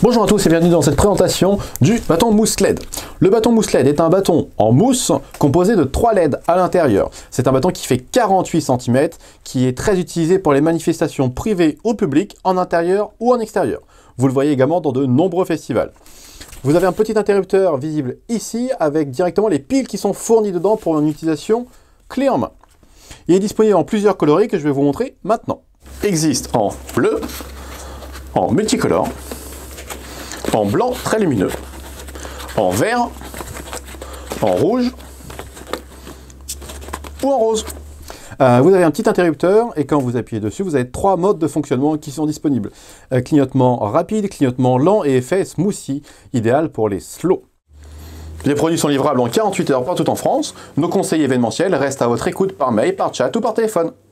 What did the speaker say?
Bonjour à tous et bienvenue dans cette présentation du bâton mousse LED. Le bâton mousse LED est un bâton en mousse composé de 3 LED à l'intérieur. C'est un bâton qui fait 48 cm, qui est très utilisé pour les manifestations privées ou publiques, en intérieur ou en extérieur. Vous le voyez également dans de nombreux festivals. Vous avez un petit interrupteur visible ici avec directement les piles qui sont fournies dedans pour une utilisation clé en main. Il est disponible en plusieurs coloris que je vais vous montrer maintenant. Il existe en bleu, en multicolore, en blanc très lumineux, en vert, en rouge ou en rose. Vous avez un petit interrupteur et quand vous appuyez dessus, vous avez 3 modes de fonctionnement qui sont disponibles. Clignotement rapide, clignotement lent et effet smoothie, idéal pour les slow. Les produits sont livrables en 48 heures partout en France. Nos conseils événementiels restent à votre écoute par mail, par chat ou par téléphone.